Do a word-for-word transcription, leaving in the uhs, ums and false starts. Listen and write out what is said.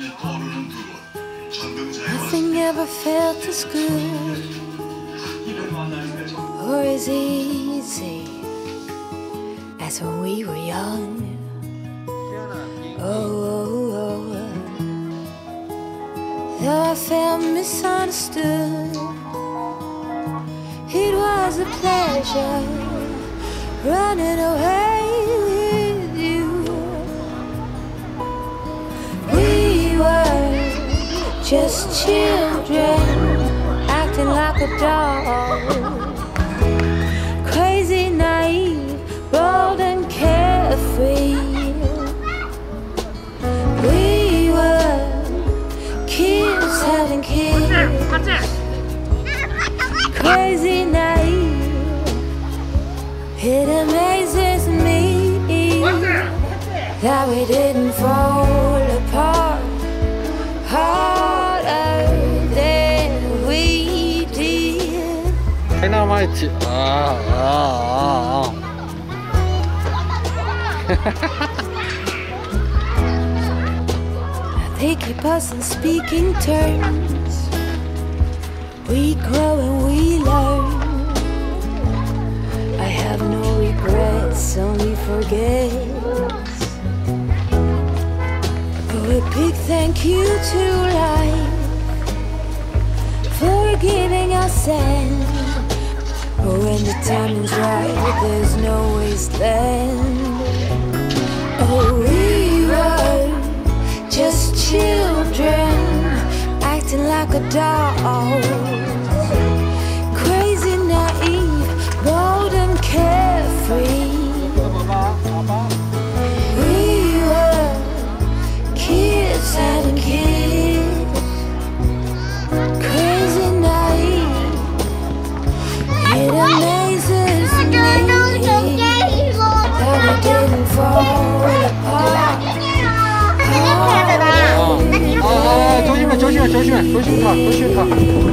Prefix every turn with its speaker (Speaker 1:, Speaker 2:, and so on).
Speaker 1: Nothing ever felt as good or as easy as when we were young. Oh, oh, oh. Though I felt misunderstood, it was a pleasure running away with you. We were just children acting like a doll, crazy, naive, bold and carefree. We were kids having kids, crazy, naive. It amazes me that we didn't fall apart harder than we did.
Speaker 2: Dynamite. Ah, ah, ah.
Speaker 1: They keep us on speaking terms. We grow and we learn. I have no regrets, only forgets. Oh, a big thank you to life for giving us sand. Oh, when the timing's right, there's no wasteland. Oh, we were just children acting like a doll, crazy, naive, bold and carefree. We were kids having kids, crazy, naive. It amazes me that we didn't fall apart.
Speaker 2: 아, 조심해, 조심해, 조심해, 조심 타, 조심 타.